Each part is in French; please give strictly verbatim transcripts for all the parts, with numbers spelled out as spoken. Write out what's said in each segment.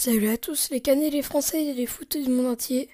Salut à tous les Canets, les Français et les footeux du monde entier.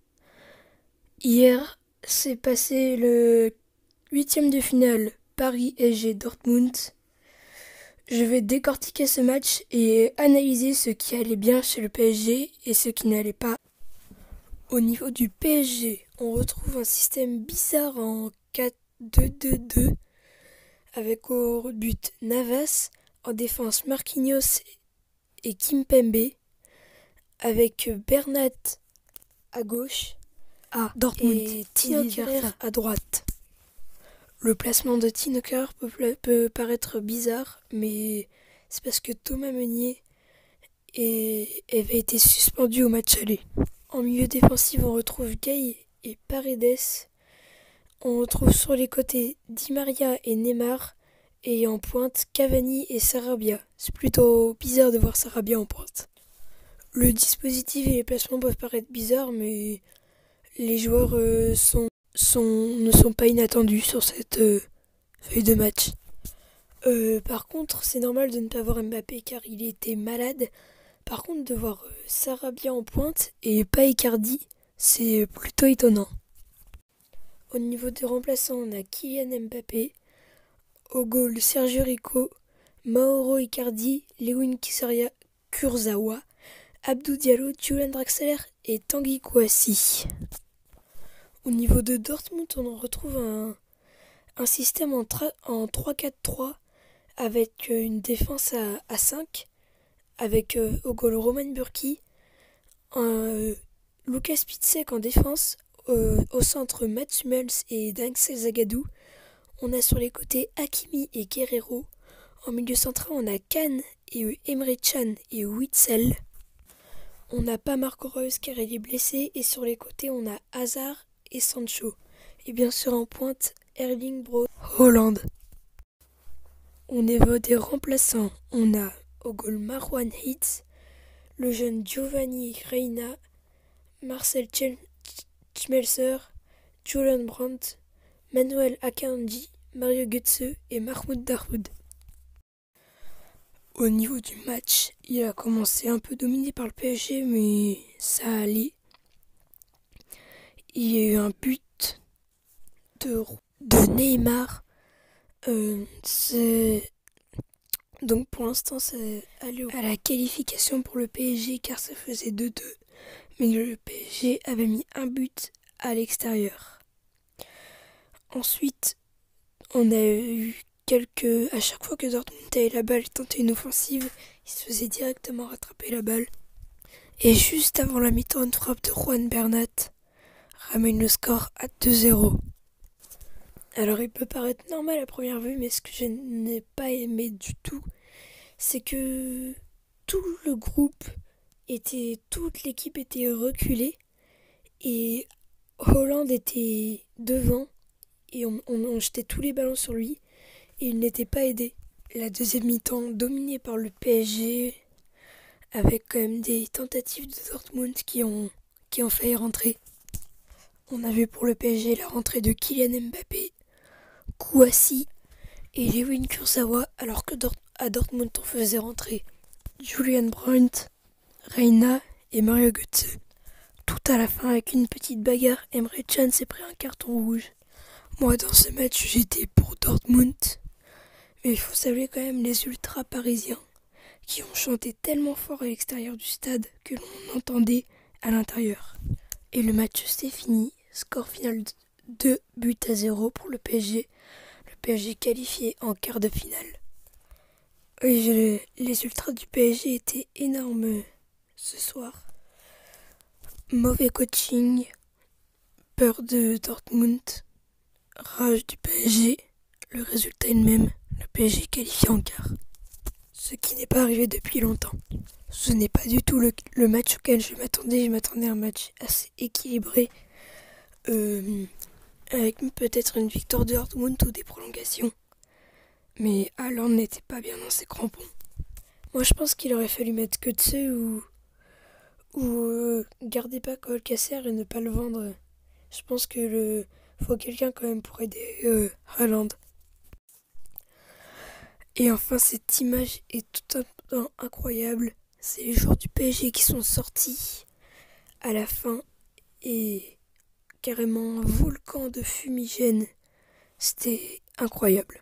Hier, s'est passé le huitième de finale Paris-S G Dortmund. Je vais décortiquer ce match et analyser ce qui allait bien chez le P S G et ce qui n'allait pas. Au niveau du P S G, on retrouve un système bizarre en quatre deux deux deux avec au but Navas, en défense Marquinhos et Kimpembe, avec Bernat à gauche à Dortmund et Tino Kerrer à droite. Le placement de Tino Kerrer peut, peut paraître bizarre, mais c'est parce que Thomas Meunier est, avait été suspendu au match aller. En milieu défensif, on retrouve Gay et Paredes. On retrouve sur les côtés Di Maria et Neymar, et en pointe Cavani et Sarabia. C'est plutôt bizarre de voir Sarabia en pointe. Le dispositif et les placements peuvent paraître bizarres, mais les joueurs euh, sont, sont, ne sont pas inattendus sur cette euh, feuille de match. Euh, par contre, c'est normal de ne pas voir Mbappé car il était malade. Par contre, de voir euh, Sarabia en pointe et pas Icardi, c'est plutôt étonnant. Au niveau des remplaçants, on a Kylian Mbappé, au goal Sergio Rico, Mauro Icardi, Lewin Kissaria, Kurzawa, Abdou Diallo, Julian Draxler et Tanguy Kouassi. Au niveau de Dortmund, on retrouve un, un système en, tra- en trois quatre trois avec une défense à, à cinq, avec euh, au goal Roman Burki, un, Lucas Piszczek en défense, euh, au centre Mats Hummels et Axel Zagadou. On a sur les côtés Hakimi et Guerrero. En milieu central, on a Kahn et euh, Emre Can et Witsel. On n'a pas Marco Reus car il est blessé, et sur les côtés on a Hazard et Sancho. Et bien sûr en pointe Erling Braut Haaland. Au niveau des remplaçants, on a au goal Marouane Hitz, le jeune Giovanni Reina, Marcel Schmelzer, Julian Brandt, Manuel Akanji, Mario Götze et Mahmoud Dahoud. Au niveau du match, il a commencé un peu dominé par le P S G, mais ça allait. Il y a eu un but de, de Neymar. Euh, c'est... Donc pour l'instant, c'est allé à la qualification pour le P S G car ça faisait deux deux. Mais le P S G avait mis un but à l'extérieur. Ensuite, on a eu quelques... À chaque fois que Dortmund avait la balle et tentait une offensive, il se faisait directement rattraper la balle. Et juste avant la mi-temps, une frappe de Juan Bernat ramène le score à deux zéro. Alors il peut paraître normal à première vue, mais ce que je n'ai pas aimé du tout, c'est que tout le groupe était, toute l'équipe était reculée et Haaland était devant et on, on, on jetait tous les ballons sur lui et il n'était pas aidé. La deuxième mi-temps dominée par le P S G avec quand même des tentatives de Dortmund qui ont, qui ont failli rentrer. On a vu pour le P S G la rentrée de Kylian Mbappé, Kouassi et Lewin Kurzawa, alors que Dort- à Dortmund on faisait rentrer Julian Brandt, Reina et Mario Götze. Tout à la fin, avec une petite bagarre, Emre Can s'est pris un carton rouge. Moi dans ce match j'étais pour Dortmund, mais il faut saluer quand même les ultras parisiens qui ont chanté tellement fort à l'extérieur du stade que l'on entendait à l'intérieur. Et le match s'est fini, score final deux buts à zéro pour le P S G. Le P S G qualifié en quart de finale. Et je, les ultras du P S G étaient énormes ce soir. Mauvais coaching, peur de Dortmund, rage du P S G. Le résultat est le même, le P S G qualifié en quart. Ce qui n'est pas arrivé depuis longtemps. Ce n'est pas du tout le, le match auquel je m'attendais. Je m'attendais à un match assez équilibré, euh, avec peut-être une victoire de Dortmund ou des prolongations. Mais Haaland n'était pas bien dans ses crampons. Moi je pense qu'il aurait fallu mettre Götze ou, ou euh, garder pas Alcacer et ne pas le vendre. Je pense que le faut quelqu'un quand même pour aider euh, Haaland. Et enfin cette image est tout un temps incroyable. c'est les joueurs du P S G qui sont sortis à la fin et carrément un volcan de fumigène. C'était incroyable.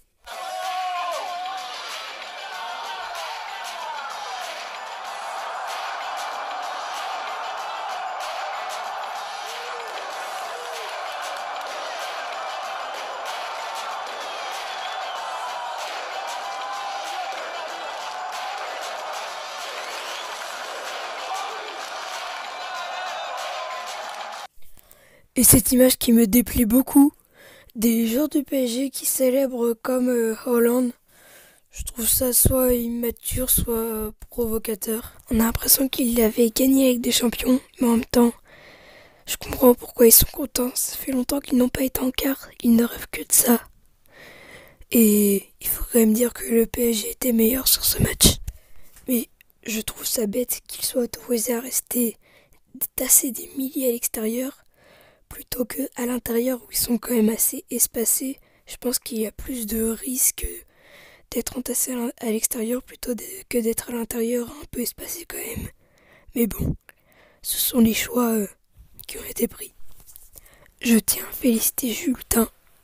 Et cette image qui me déplaît beaucoup, des joueurs du P S G qui célèbrent comme euh, Hollande, je trouve ça soit immature, soit provocateur. On a l'impression qu'ils avaient gagné avec des champions, mais en même temps, je comprends pourquoi ils sont contents. Ça fait longtemps qu'ils n'ont pas été en quart, ils ne rêvent que de ça. Et il faut quand même dire que le P S G était meilleur sur ce match. Mais je trouve ça bête qu'ils soient autorisés à rester tasser des milliers à l'extérieur, plutôt que à l'intérieur où ils sont quand même assez espacés. Je pense qu'il y a plus de risques d'être entassés à l'extérieur plutôt que d'être à l'intérieur un peu espacé quand même. Mais bon, ce sont les choix euh, qui ont été pris. Je tiens à féliciter Jultin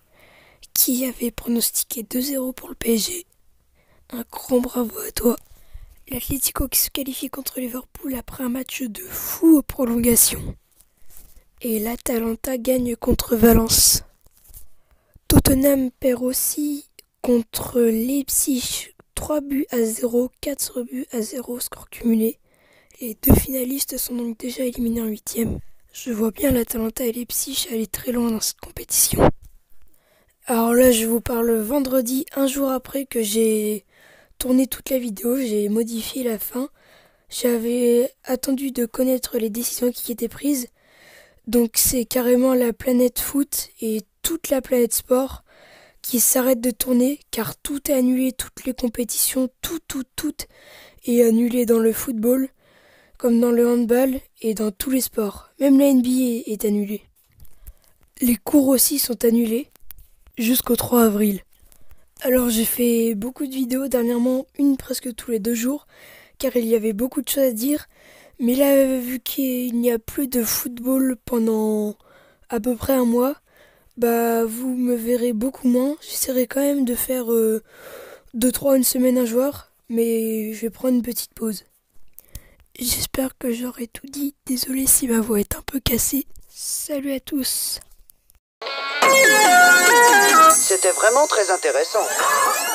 qui avait pronostiqué deux zéro pour le P S G. Un grand bravo à toi. L'Atlético qui se qualifie contre Liverpool après un match de fou aux prolongations. Et l'Atalanta gagne contre Valence. Tottenham perd aussi contre Leipzig trois buts à zéro, quatre buts à zéro score cumulé. Les deux finalistes sont donc déjà éliminés en huitième. Je vois bien l'Atalanta et Leipzig aller très loin dans cette compétition. Alors là, je vous parle vendredi, un jour après que j'ai tourné toute la vidéo, j'ai modifié la fin. J'avais attendu de connaître les décisions qui étaient prises. Donc c'est carrément la planète foot et toute la planète sport qui s'arrête de tourner car tout est annulé, toutes les compétitions, tout, tout, tout est annulé dans le football, comme dans le handball et dans tous les sports. Même la N B A est annulée. Les cours aussi sont annulés jusqu'au trois avril. Alors j'ai fait beaucoup de vidéos dernièrement, une presque tous les deux jours, car il y avait beaucoup de choses à dire. Mais là, vu qu'il n'y a plus de football pendant à peu près un mois, bah vous me verrez beaucoup moins. J'essaierai quand même de faire euh, deux trois une semaine un joueur, mais je vais prendre une petite pause. J'espère que j'aurai tout dit. Désolé si ma voix est un peu cassée. Salut à tous. C'était vraiment très intéressant.